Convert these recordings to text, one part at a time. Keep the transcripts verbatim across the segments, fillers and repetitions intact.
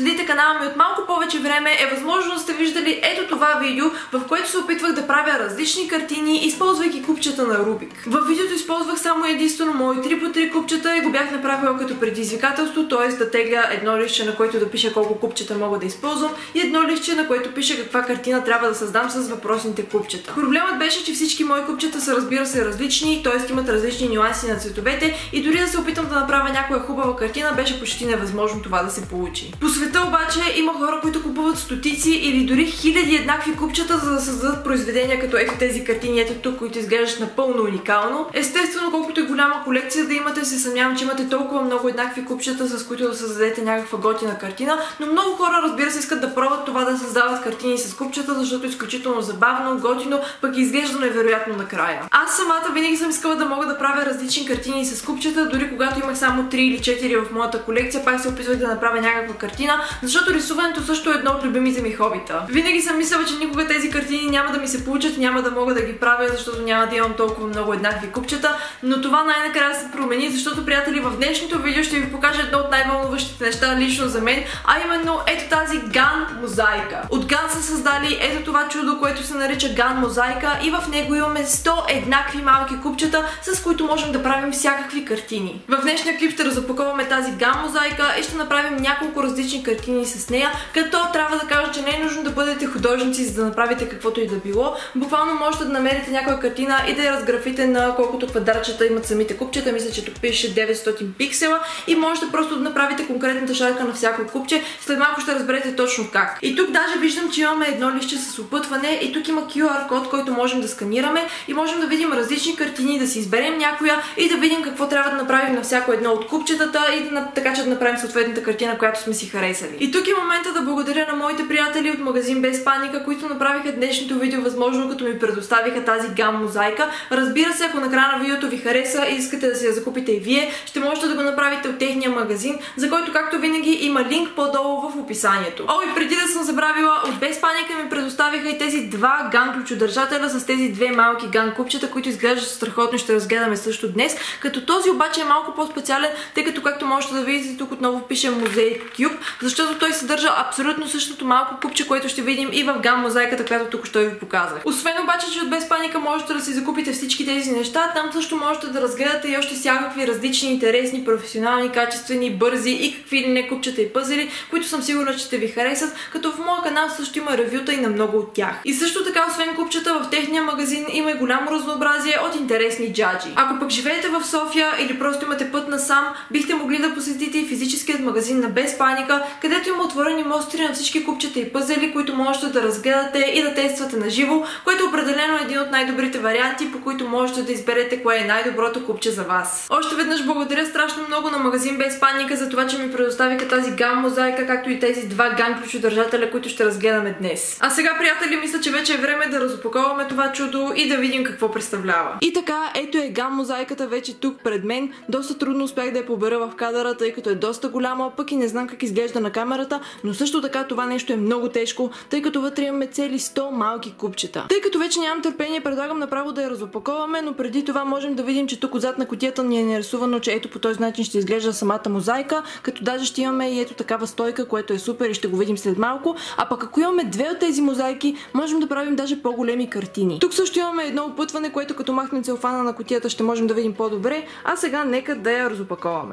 следите канала ми от малко повече време, е възможно да сте виждали ето това видео, в което се опитвах да правя различни картини, използвайки купчета на Рубик. В видеото използвах само единствено мои три по три купчета и го бях направила като предизвикателство, т.е. да тегля едно листче, на което да пиша колко купчета мога да използвам, и едно листче, на което пише каква картина трябва да създам с въпросните купчета. Проблемът беше, че всички мои купчета са, разбира се, различни, т.е. имат различни нюанси на цветовете и дори да се опитам да направя някоя хубава картина, беше почти невъзможно това да се получи. По света обаче има хора, които купуват стотици или дори хиляди еднакви купчета, за да създадат произведения като ето тези картини, ето тук, които изглеждат напълно уникално. Естествено, колкото и голяма колекция да имате, се съмнявам, че имате толкова много еднакви купчета, с които да създадете някаква готина картина, но много хора, разбира се, искат да пробват това да създават картини с купчета, защото е изключително забавно, готино, пък изглежда невероятно накрая. Аз самата винаги съм искала да мога да правя различни картини с купчета, дори когато имах само три или четири в моята колекция, пак се опитвах да направя някаква картина, защото рисуването също е едно от любимите ми хобита. Винаги съм мислила, че никога тези картини няма да ми се получат, няма да мога да ги правя, защото няма да имам толкова много еднакви купчета, но това най-накрая се промени, защото, приятели, в днешното видео ще ви покажа едно от най-вълнуващите неща лично за мен, а именно ето тази Ган мозайка. От Ган са създали ето това чудо, което се нарича Ган мозайка, и в него имаме сто еднакви малки купчета, с които можем да правим всякакви картини. В днешния клип ще разопаковаме тази Ган мозайка и ще направим няколко различни картини с нея, като трябва да кажа, че не е нужно да бъдете художници, за да направите каквото и да било. Буквално можете да намерите някоя картина и да я разграфите на колкото квадратчета имат самите купчета. Мисля, че тук пише деветстотин пиксела, и можете просто да направите конкретната шарка на всяко купче. След малко ще разберете точно как. И тук даже виждам, че имаме едно листче с опътване и тук има кю ар код, който можем да сканираме и можем да видим различни картини, да си изберем някоя и да видим какво трябва да направим на всяко едно от купчетата, и да, така че да направим съответната картина, която сме си харесали. И тук е момента да благодаря на моите приятели от магазин Без Паника, които направиха днешното видео възможно, като ми предоставиха тази Ган мозайка. Разбира се, ако на края на видеото ви хареса и искате да си я закупите и вие, ще можете да го направите от техния магазин, за който, както винаги, има линк по-долу в описанието. О, и преди да съм забравила, от Без Паника ми предоставиха и тези два Ган ключодържателя с тези две малки Ган купчета, които изглеждат страхотно и ще разгледаме също днес. Като този обаче е малко по-специален, тъй като, както можете да видите, тук отново пише Музей Кюб, защото той съдържа абсолютно същото малко купче, което ще видим и в Ган мозайката, която тук ще ви показах. Освен обаче, че от Без Паника можете да си закупите всички тези неща, там също можете да разгледате и още всякакви различни, интересни, професионални, качествени, бързи и какви ли не купчета и пъзели, които съм сигурна, че ще ви харесат, като в моя канал също има ревюта и на много от тях. И също така, освен купчета, в техния магазин има и голямо разнообразие от интересни джаджи. Ако пък живеете в София или просто имате път насам, бихте могли да посетите и физическият магазин на Без Паника, където има отворени мостри на всички купчета и пъзели, които можете да разгледате и да тествате на живо, което определено е един от най-добрите варианти, по които можете да изберете кое е най-доброто купче за вас. Още веднъж благодаря страшно много на магазин Без Паника за това, че ми предоставиха тази Ган мозайка, както и тези два Ган ключодържателя, които ще разгледаме днес. А сега, приятели, мисля, че вече е време да разопаковаме това чудо и да видим какво представлява. И така, ето е Ган мозайката вече тук пред мен. Доста трудно успях да я побера в кадъра, тъй като е доста голяма, пък и не знам как изглежда на камерата, но също така това нещо е много тежко, тъй като вътре имаме цели сто малки купчета. Тъй като вече нямам търпение, предлагам направо да я разопаковаме, но преди това можем да видим, че тук отзад на кутията ни е нарисувано, че ето по този начин ще изглежда самата мозайка, като даже ще имаме и ето такава стойка, което е супер и ще го видим след малко. А пък ако имаме две от тези мозайки, можем да правим даже по-големи картини. Тук също имаме едно опътване, което като махнем целофана на кутията ще можем да видим по-добре, а сега нека да я разопаковаме.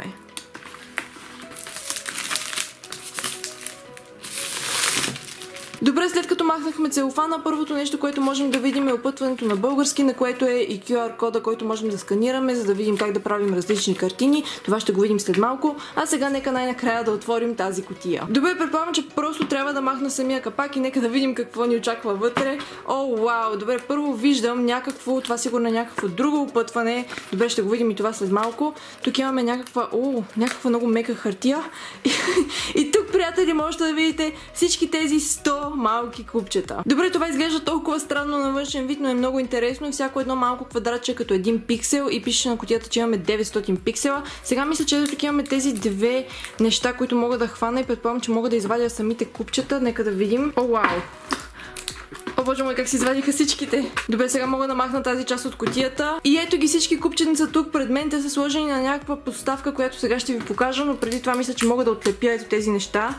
Добре, след като махнахме целофана, първото нещо, което можем да видим е опътването на български, на което е и кю ар кода, който можем да сканираме, за да видим как да правим различни картини. Това ще го видим след малко. А сега нека най-накрая да отворим тази кутия. Добре, предполагам, че просто трябва да махна самия капак и нека да видим какво ни очаква вътре. О, вау! Добре, първо виждам някакво, това сигурно е някакво друго опътване. Добре, ще го видим и това след малко. Тук имаме някаква, о, някаква много мека хартия. И, и тук, приятели, можете да видите всички тези сто малки купчета. Добре, това изглежда толкова странно на външен вид, но е много интересно. Всяко едно малко квадратче като един пиксел и пише на кутията, че имаме деветстотин пиксела. Сега мисля, че тук имаме тези две неща, които мога да хвана и предполагам, че мога да извадя самите купчета. Нека да видим. О, вау! О, боже мой, как си извадиха всичките. Добре, сега мога да махна тази част от кутията. И ето ги всички купченица тук пред мен. Те са сложени на някаква подставка, която сега ще ви покажа, но преди това мисля, че мога да отлепя ето тези неща.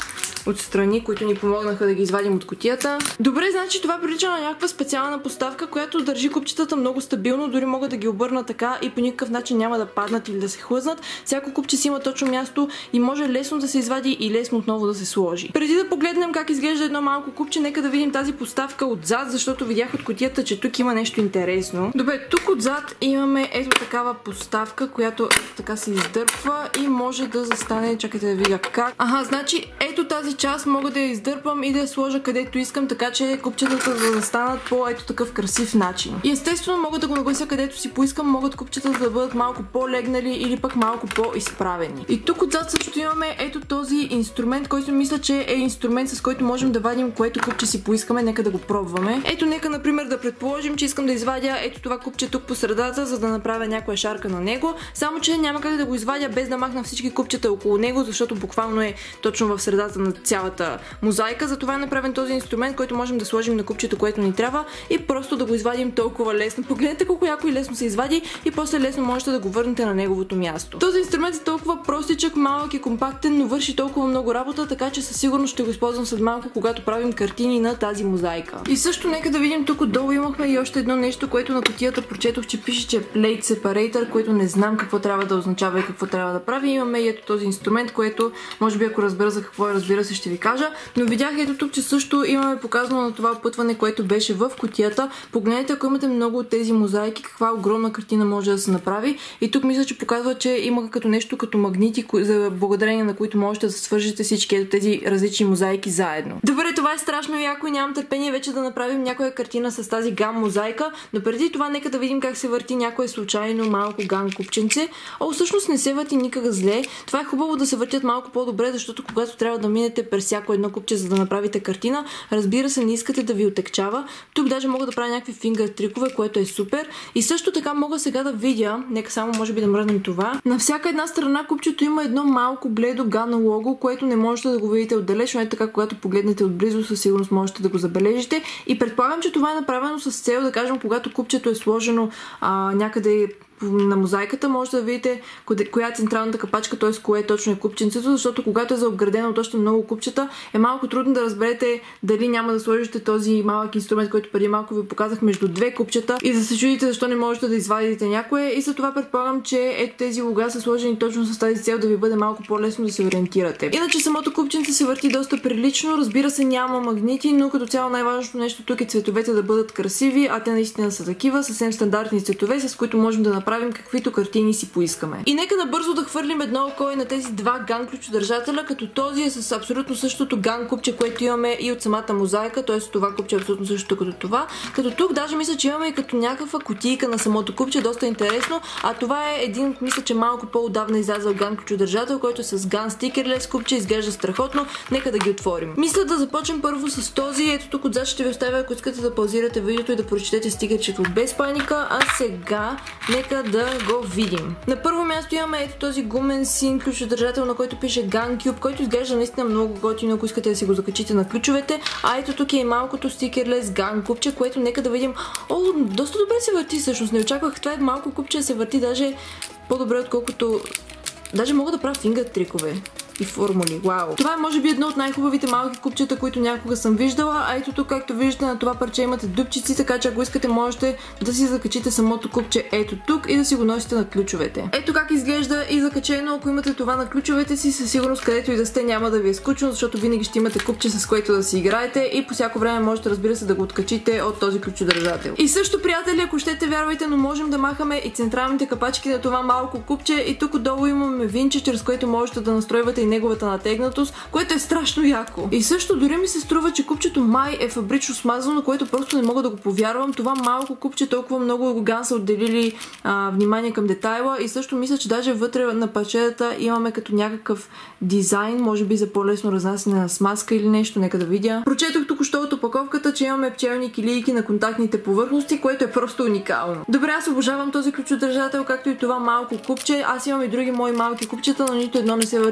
отстрани, които ни помогнаха да ги извадим от кутията. Добре, значи това прилича на някаква специална поставка, която държи купчетата много стабилно, дори мога да ги обърна така и по никакъв начин няма да паднат или да се хлъзнат. Всяко купче си има точно място и може лесно да се извади и лесно отново да се сложи. Преди да погледнем как изглежда едно малко купче, нека да видим тази поставка отзад, защото видях от кутията, че тук има нещо интересно. Добре, тук отзад имаме ето такава поставка, която така се издърпва и може да застане. Чакайте да видя как. Аха, значи ето тази част мога да я издърпам и да я сложа където искам, така че купчетата да застанат по ето такъв красив начин. И естествено мога да го наглася където си поискам, могат купчетата да бъдат малко по-легнали или пък малко по-изправени. И тук отзад също имаме ето този инструмент, който мисля, че е инструмент, с който можем да вадим което купче си поискаме. Нека да го пробваме. Ето, нека например да предположим, че искам да извадя ето това купче тук по средата, за да направя някоя шарка на него. Само че няма как да го извадя без да махна всички купчета около него, защото буквално е точно в средата на цялата мозайка. Затова е направен този инструмент, който можем да сложим на купчето, което ни трябва и просто да го извадим толкова лесно. Погледнете колко яко и лесно се извади и после лесно можете да го върнете на неговото място. Този инструмент е толкова простичък, малък и компактен, но върши толкова много работа, така че със сигурност ще го използвам след малко, когато правим картини на тази мозайка. И също нека да видим, тук отдолу имахме и още едно нещо, което на кутията прочетох, че пише, че е Plate Separator, което не знам какво трябва да означава и какво трябва да прави. Имаме и ето този инструмент, което може би ако разбера за какво е, разбира се, ще ви кажа. Но видях ето тук, че също имаме показано на това опътване, което беше в кутията. Погледнете, ако имате много от тези мозайки, каква огромна картина може да се направи. И тук мисля, че показва, че има като нещо като магнити, за благодарение на които можете да свържете всички ето тези различни мозайки заедно. Добре, това е страшно яко и нямам търпение вече да направим някоя картина с тази гам мозайка, но преди това нека да видим как се върти някое случайно малко гам купченце. О, всъщност не се върти никак зле. Това е хубаво да се въртят малко по-добре, защото когато трябва да минете през всяко едно купче, за да направите картина, разбира се, не искате да ви отекчава. Тук даже мога да правя някакви фингър трикове, което е супер. И също така мога сега да видя, нека само може би да мръднем това. На всяка една страна купчето има едно малко бледо гана лого, което не можете да го видите отдалеч, но е така, когато погледнете отблизо, със сигурност можете да го забележите. И предполагам, че това е направено с цел, да кажем, когато купчето е сложено а, някъде на мозайката, може да видите коя е централната капачка, т.е. кое точно е купченцето, защото когато е заобградено от още много купчета, е малко трудно да разберете дали няма да сложите този малък инструмент, който преди малко ви показах, между две купчета и да се чудите защо не можете да извадите някое. И за това предполагам, че ето тези луга са сложени точно с тази цел, да ви бъде малко по-лесно да се ориентирате. Иначе самото купченце се върти доста прилично, разбира се, няма магнити, но като цяло най-важното нещо тук е цветовете да бъдат красиви, а те наистина са такива, съвсем стандартни цветове, с които можем да правим каквито картини си поискаме. И нека набързо да хвърлим едно око на тези два ган ключодържателя, като този е с абсолютно същото ган купче, което имаме и от самата мозайка, т.е. това купче е абсолютно същото като това. Като тук даже мисля, че имаме и като някаква кутийка на самото купче, доста интересно, а това е един, мисля, че малко по-отдавна излязъл ган ключодържател, който е с ган стикерлес купче, изглежда страхотно. Нека да ги отворим. Мисля да започнем първо с този. Ето тук отзад ще ви оставя, ако искате да паузирате видеото и да прочетете стикерчето без паника, а сега нека да го видим. На първо място имаме ето този гумен син ключодържател, на който пише GunCube, който изглежда наистина много готино, ако искате да си го закачите на ключовете. А ето тук е и малкото стикерлес ган купче, което нека да видим. О, доста добре се върти всъщност. Не очаквах това е малко купче да се върти даже по-добре, отколкото... Даже мога да правя фингър трикове и формули. Вау! Това е може би едно от най-хубавите малки купчета, които някога съм виждала. А ето тук, както виждате, на това парче имате дупчици, така че ако искате можете да си закачите самото купче ето тук и да си го носите на ключовете. Ето как изглежда и закачено. Ако имате това на ключовете си, със сигурност където и да сте няма да ви е скучно, защото винаги ще имате купче, с което да си играете и по всяко време можете, разбира се, да го откачите от този ключодържател. И също, приятели, ако щете, вярвайте, но можем да махаме и централните капачки на това малко купче. И тук отдолу имаме винче, чрез което можете да настройвате неговата натегнатост, което е страшно яко. И също дори ми се струва, че купчето май е фабрично смазано, което просто не мога да го повярвам. Това малко купче толкова много ган са отделили а, внимание към детайла и също мисля, че даже вътре на парчетата имаме като някакъв дизайн, може би за по-лесно разнасяне на смазка или нещо, нека да видя. Прочетох току-що от опаковката, че имаме пчелни килийки на контактните повърхности, което е просто уникално. Добре, аз обожавам този ключодържател, както и това малко купче. Аз имам и други мои малки купчета, но нито едно не се върти толкова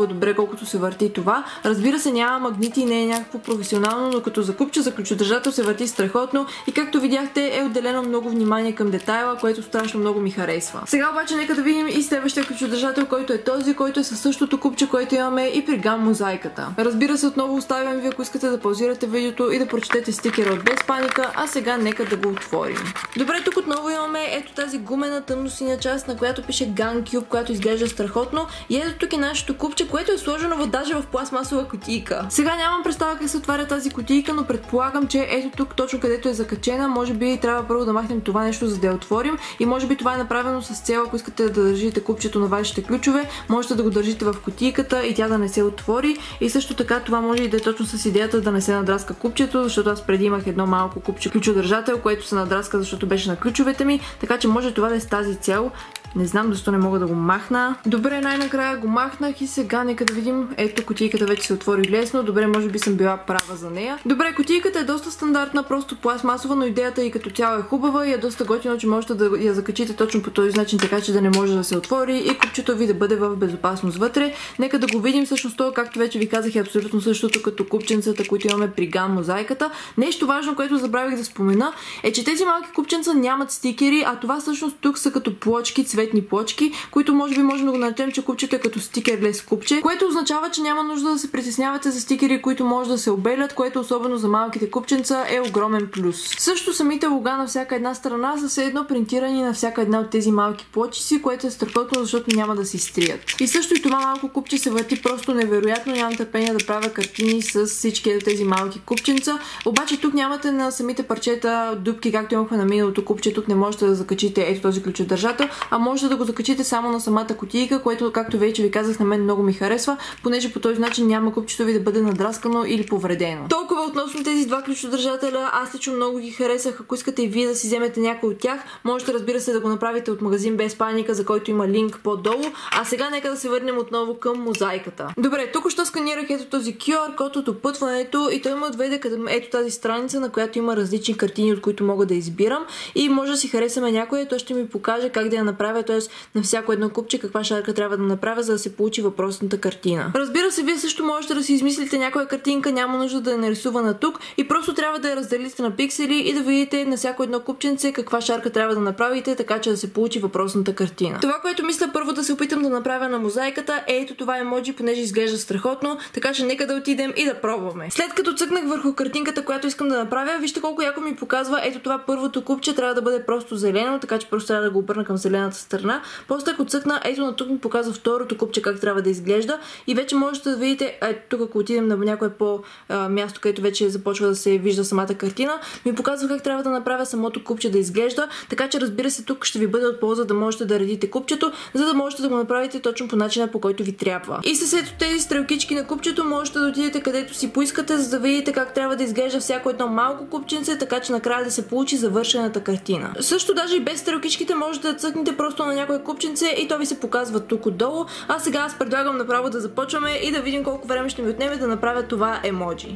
толкова добре, колкото се върти това. Разбира се, няма магнити и не е някакво професионално, но като за купче за ключодържател се върти страхотно и както видяхте е отделено много внимание към детайла, което страшно много ми харесва. Сега обаче нека да видим и следващия ключодържател, който е този, който е със същото купче, което имаме и при гам мозайката. Разбира се, отново оставям ви, ако искате да паузирате видеото и да прочетете стикера от Без паника, а сега нека да го отворим. Добре, тук отново имаме ето тази гумена тъмносиня част, на която пише Gun Cube, която изглежда страхотно, и ето тук е нашето купче, което е сложено в даже в пластмасова кутийка. Сега нямам представа как се отваря тази кутийка, но предполагам, че ето тук, точно където е закачена, може би трябва първо да махнем това нещо, за да я отворим, и може би това е направено с цел, ако искате да държите купчето на вашите ключове, можете да го държите в кутийката и тя да не се отвори, и също така това може и да е точно с идеята да не се надраска купчето, защото аз преди имах едно малко купче ключодържател, което се надраска, защото беше на ключовете ми, така че може това да е с тази цел. Не знам защо не мога да го махна. Добре, най-накрая го махнах и сега нека да видим. Ето, кутийката вече се отвори лесно. Добре, може би съм била права за нея. Добре, кутийката е доста стандартна, просто пластмасова, но идеята и като цяло е хубава и е доста готино, че можете да я закачите точно по този начин, така че да не може да се отвори и купчето ви да бъде в безопасност вътре. Нека да го видим. Всъщност това, както вече ви казах, е абсолютно същото като купченцата, които имаме при гам мозайката. Нещо важно, което забравих да спомена, е, че тези малки купченца нямат стикери, а това всъщност тук са като плочки, цветни плочки, които може би можем да го наречем, че купчето е като стикерлес купче, което означава, че няма нужда да се притеснявате за стикери, които може да се обелят, което особено за малките купченца е огромен плюс. Също самите лога на всяка една страна са все едно принтирани на всяка една от тези малки плочици, което е страхотно, защото няма да се изтрият. И също и това малко купче се върти просто невероятно, нямам търпение да правя картини с всички тези малки купченца. Обаче тук нямате на самите парчета дупки, както имахме на миналото купче, тук не можете да закачите ето този ключодържател, а можете да го закачите само на самата кутийка, което, както вече ви казах, на мен много ми харесва, понеже по този начин няма купчето ви да бъде надраскано или повредено. Толкова относно тези два ключодържателя, аз лично много ги харесах. Ако искате и вие да си вземете някой от тях, можете, разбира се, да го направите от магазин Без паника, за който има линк по-долу. А сега нека да се върнем отново към мозайката. Добре, тук що сканирах ето този кю ар код от опътването и той ме отведе към ето тази страница, на която има различни картини, от които мога да избирам, и може да си харесаме някоя, той ще ми покаже как да я направя, т.е. на всяко едно купче каква шарка трябва да направя, за да се получи въпросната картина. Разбира се, вие също можете да си измислите някоя картинка, няма нужда да е нарисувана тук, и просто трябва да я разделите на пиксели и да видите на всяко едно купченце каква шарка трябва да направите, така че да се получи въпросната картина. Това, което мисля първо да се опитам да направя на мозайката, е ето това емоджи, понеже изглежда страхотно, така че нека да отидем и да пробваме. След като цъкнах върху картинката, която искам да направя, вижте колко яко ми показва. Ето това първото купче трябва да бъде просто зелено, така че просто трябва да го обърна към зелената страна. После ако цъкна, ето на тук ми показва второто купче как трябва да изглежда, и вече можете да видите, ето тук ако отидем на някое по а, място, където вече започва да се вижда самата картина, ми показва как трябва да направя самото купче да изглежда, така че разбира се тук ще ви бъде от полза да можете да редите купчето, за да можете да го направите точно по начина, по който ви трябва. И с ето тези стрелкички на купчето можете да отидете където си поискате, за да видите как трябва да изглежда всяко едно малко купченце, така че накрая да се получи завършената картина. Също даже и без стрелкичките можете да цъкнете просто на някое купченце и то ви се показва тук отдолу. А сега аз предлагам направо да започваме и да видим колко време ще ми отнеме да направя това емоджи.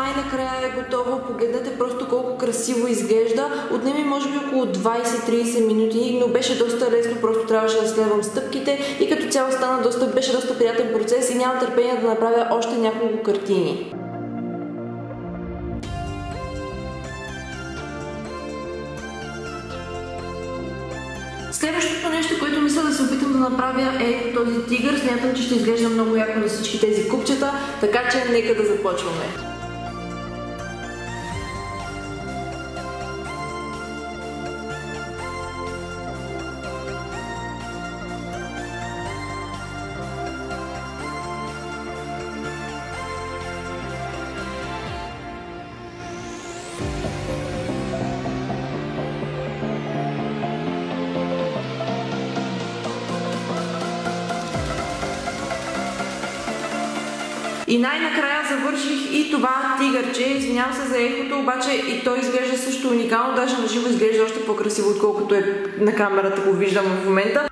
най-накрая е готово. Погледнете просто колко красиво изглежда. Отнеми може би около двайсет-трийсет минути, но беше доста лесно, просто трябваше да следвам стъпките и като цяло стана доста, беше доста приятен процес и нямам търпение да направя още няколко картини. Следващото нещо, което мисля да се опитам да направя е този тигър. Смятам, че ще изглежда много яко на всички тези купчета, така че нека да започваме. И най-накрая завърших и това тигърче. Извинявам се за ехото, обаче и той изглежда също уникално, даже на живо изглежда още по-красиво, отколкото е на камерата, го виждам в момента.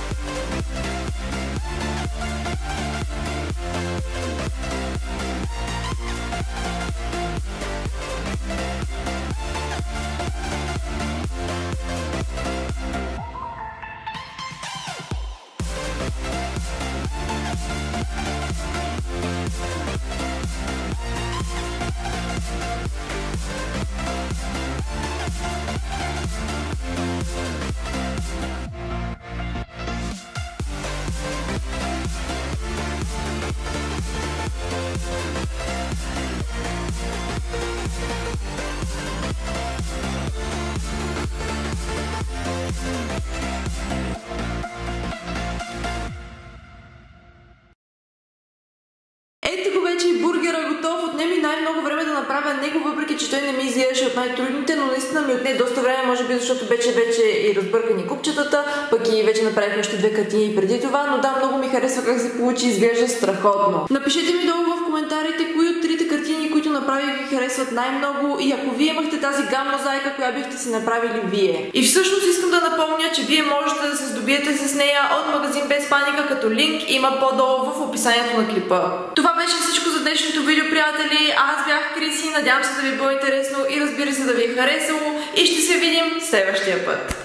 Ето го вече и бургера готов. Отнеми най-много време да направя него, въпреки че той не ми изглеждаше от най-трудните, но наистина ми отне доста време, може би защото вече вече и разбъркани купчетата, пък и вече направих още две картини преди това, но да, много ми харесва как се получи, изглежда страхотно. Напишете ми долу в коментарите кои от трите картини, които направих, ви харесват най-много и ако вие имахте тази гамма зайка, коя бихте си направили вие. И всъщност искам да напомня, че вие можете да се здобиете с нея от магазин Без паника, като линк има по-долу в описанието на клипа. Това беше всичко за днешното видео, приятели. Аз бях Криси, надявам се да ви било интересно и разбира се да ви е харесало и ще се видим следващия път.